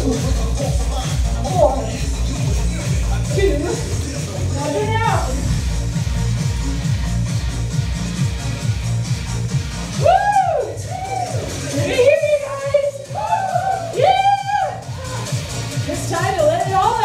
4, 2, now go down. Woo! Let me hear you guys. Yeah! It's time to let